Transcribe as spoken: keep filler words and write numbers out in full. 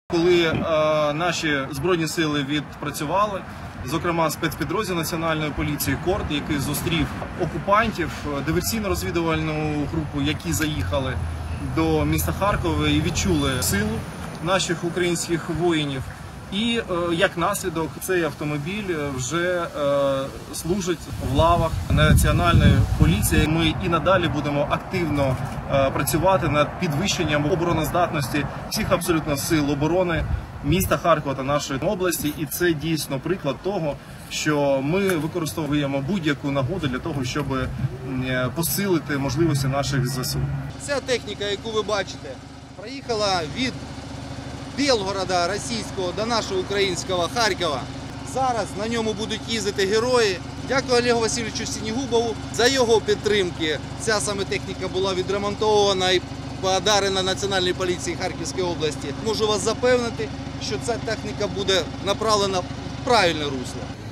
Коли е, наші Збройні сили відпрацювали, зокрема спецпідрозділ Національної поліції «Корд», який зустрів окупантів, диверсійно-розвідувальну групу, які заїхали до міста Харкова і відчули силу наших українських воїнів. І е, як наслідок цей автомобіль вже е, служить в лавах Національної поліції. Ми і надалі будемо активно е, працювати над підвищенням обороноздатності всіх абсолютно сил оборони міста Харкова та нашої області. І це дійсно приклад того, що ми використовуємо будь-яку нагоду для того, щоб посилити можливості наших ЗСУ. Ця техніка, яку ви бачите, проїхала від Білгорода російського до нашого українського Харкова. Зараз на ньому будуть їздити герої. Дякую Олегу Васильовичу Синігубову. За його підтримки ця саме техніка була відремонтована і подарена Національній поліції Харківської області. Можу вас запевнити, що ця техніка буде направлена в правильне русло.